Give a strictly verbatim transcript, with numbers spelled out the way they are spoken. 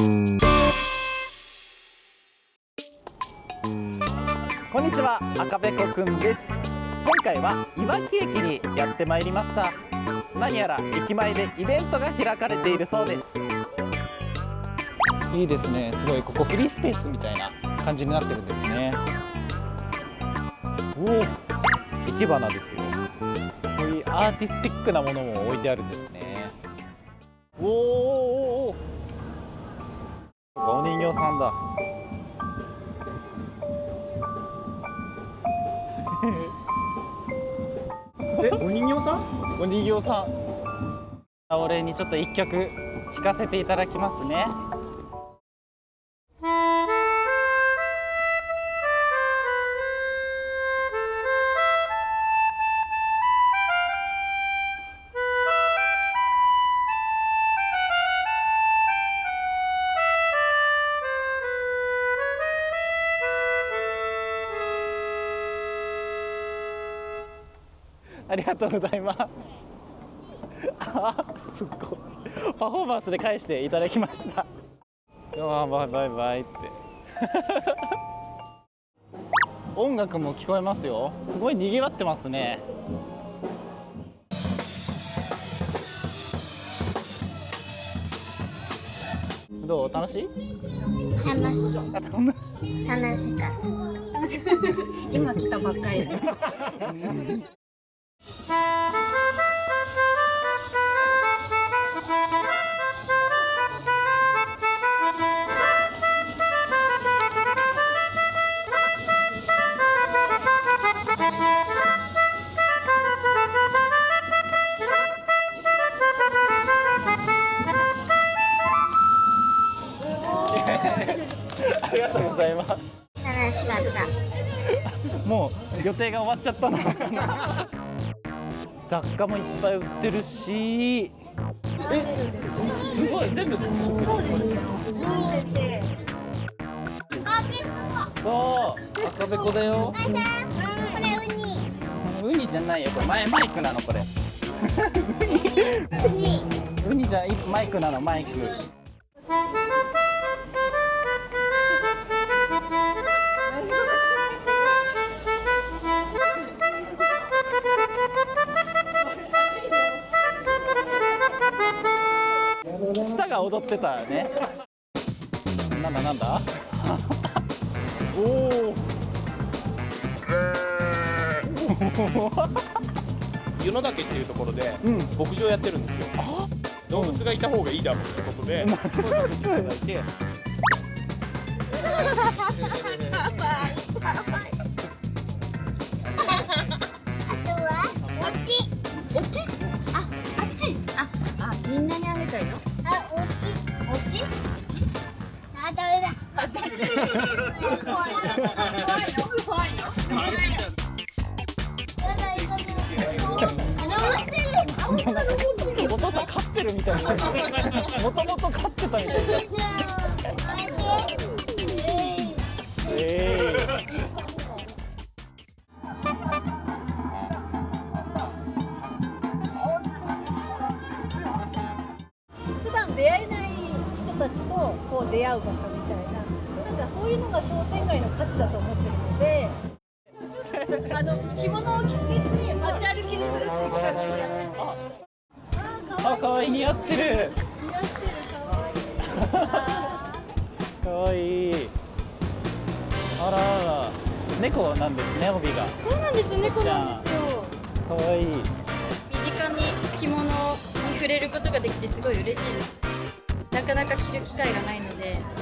こんにちは、赤べこくんです。今回はいわき駅にやってまいりました。何やら駅前でイベントが開かれているそうです。いいですね。すごいここフリースペースみたいな感じになってるんですね。おお、生け花ですよ。こういうアーティスティックなものも置いてあるんですね。おお、お人形さんだ。 え、お人形さん？ お人形さん。お礼にちょっと一曲弾かせていただきますね。ありがとうございます。あ、すっごいパフォーマンスで返していただきました。あ、バイバイバイって音楽も聞こえますよ。すごい賑わってますね。どう？楽しい？ 楽しい。 あ、楽しい。 楽しかった。今来たばっかりで。 ありがとうございます。 楽しかった。 もう予定が終わっちゃったのかな。雑貨もいっぱい売ってるし、え、すごい全部手作り。そう、赤べこだよ。 これウニ。 ウニじゃないよ、これマイマイクなのこれ。ウニじゃマイクなの、マイク。舌が踊ってたね。なんだなんだ。おお。 湯野岳っていうところで、 うん、 牧場やってるんですよ。動物がいた方がいいだろうってことで、声かけていただいて。 みんなにあげたいの？あ、おっきい。おっきい？あ、ダメだ。あ、ダメだ。怖いの？怖いの？怖いの？怖いの？やだ、いかない。 お父さん飼ってるみたいな。もともと飼ってたみたいな。えー出会えない人たちとこう出会う場所みたいな、なんかそういうのが商店街の価値だと思ってるので、あの着物を着付けして街歩きにするっていう企画をやってて、 あ、可愛い、似合ってる。 似合ってる、可愛い。 可愛い。あらあら、猫なんですね、帯が。 そうなんです、猫なんですよ。 可愛い。 身近に着物に触れることができてすごい嬉しいです。なかなか着る機会がないので。